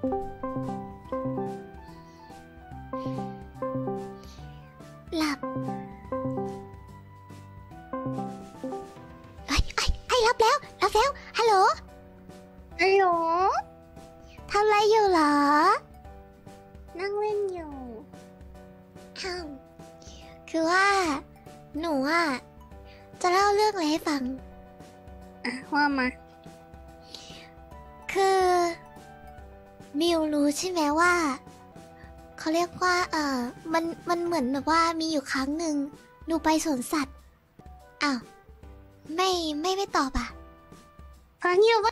หลับไอ้รับแล้วฮัลโหลทำอะไรอยู่เหรอนั่งเล่นอยู่อ้าวคือว่าหนูจะเล่าเรื่องอะไรให้ฟังว่ามาคือมิวรู้ใช่ไหมว่าเขาเรียกว่ามันเหมือนแบบว่ามีอยู่ครั้งหนึ่งหนูไปสวนสัตว์อ้าวไม่ตอบฟังอยู่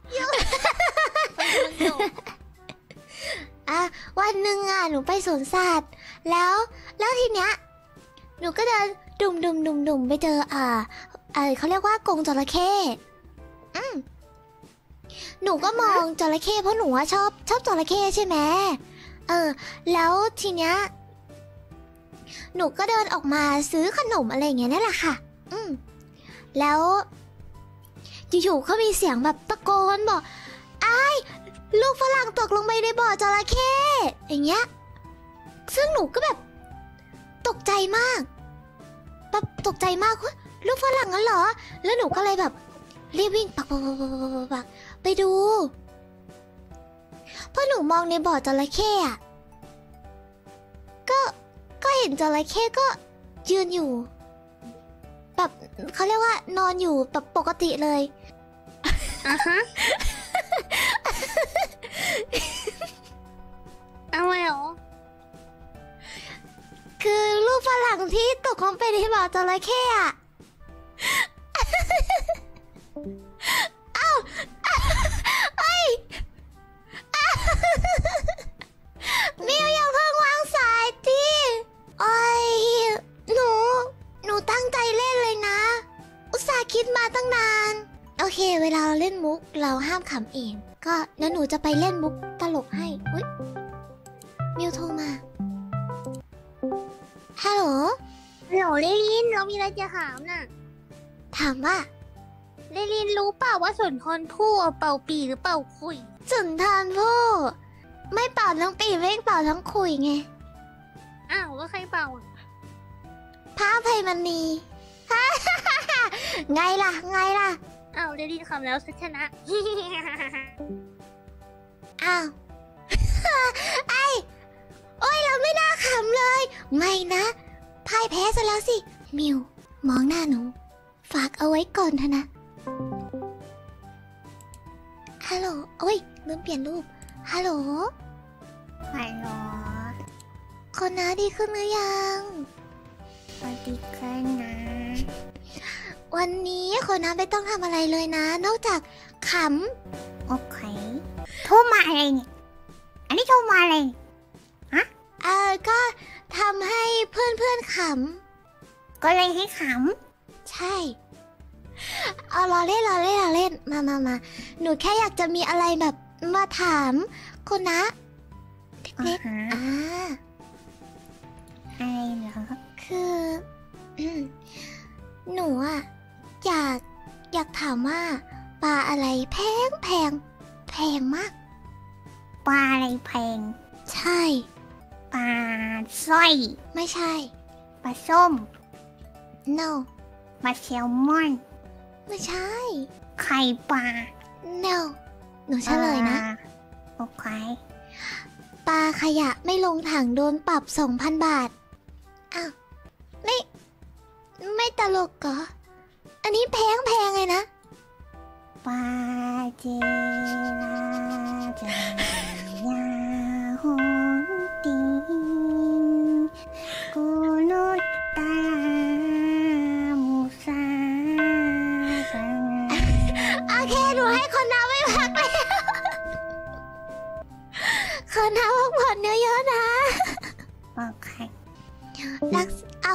วันหนึ่งหนูไปสวนสัตว์แล้วทีเนี้ยหนูก็เดินดุ่มไปเจอเขาเรียกว่ากรงจระเข้หนูก็มองจระเข้เพราะหนูชอบจระเข้ใช่ไหมแล้วทีเนี้ยหนูก็เดินออกมาซื้อขนมอะไรอย่างเงี้ยนั่นแหละค่ะแล้วอยู่ๆเขามีเสียงแบบตะโกนบอกลูกฝรั่งตกลงไปในบ่อจระเข้อย่างเงี้ยซึ่งหนูก็แบบตกใจมากลูกฝรั่งงั้นเหรอแล้วหนูก็เลยแบบรีบวิ่งปักไปดูพอหนูมองในบ่อจระเข้ก็เห็นจระเข้ก็ยืนอยู่แบบเขาเรียกว่านอนอยู่แบบปกติเลยอะไรหรอคือลูกฝรั่งที่ตกลงไปในบ่อจระเข้มิวอย่าเพิ่งวางสายดิหนูตั้งใจเล่นเลยนะอุตส่าห์คิดมาตั้งนานโอเคเวลาเราเล่นมุกเราห้ามขำเองก็แล้วหนูจะไปเล่นมุกตลกให้อุ๊ยมิวโทรมาฮัลโหลเลลินเรามีอะไรจะถามน่ะถามว่าเลลินรู้เปล่าว่าสุนทรภู่เป่าปีหรือเป่าขุยสุนทรภู่ไม่เป่าทั้งปีไม่เป่าทั้งขุยไงแล้วใครเป่าพระอภัยมณี ไงล่ะเลลินคำแล้วชนะโอ้ยเราไม่น่าขำเลยไม่นะพ่ายแพ้ซะแล้วสิมิวมองหน้าหนูฝากเอาไว้ก่อนเถอะนะฮัลโหลโอ้ยลืมเปลี่ยนรูปฮัลโหลคนน้าดีขึ้นหรือยังดีขึ้นนะวันนี้คนน้าไม่ต้องทำอะไรเลยนะนอกจากขำโอเคโทรมาอะไรเนี่ยอันนี้โทรมาอะไรก็ทำให้เพื่อนขำก็เลยให้ขำใช่ล้อเล่นมาหนูแค่อยากจะมีอะไรแบบมาถามคนนะเล็กอะไรเหรอคือหนูอยากถามว่าปลาอะไรแพงมากปลาอะไรแพงใช่ปลาสร้อยไม่ใช่ปลาส้ม no ปลาแซลมอนไม่ใช่ไข่ปลา no หนูเฉลยนะโอเคปลาขยะไม่ลงถังโดนปรับ 2,000 บาทไม่ตลกเหรออันนี้แพงเลยนะปลาเจลาจายาฮอนติกุโนตามุซาโอเคหนูให้คนน้าไม่พักเลยคนน้าพักผ่อนเยอะๆนะโอเครัก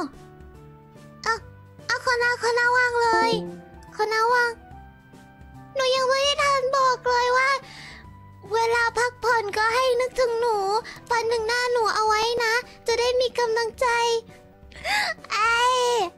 คนน้าวางเลยคนน้าวางหนูยังไม่ได้ทันบอกเลยว่าเวลาพักผ่อนก็ให้นึกถึงหนูฝันถึงหน้าหนูเอาไว้นะจะได้มีกำลังใจ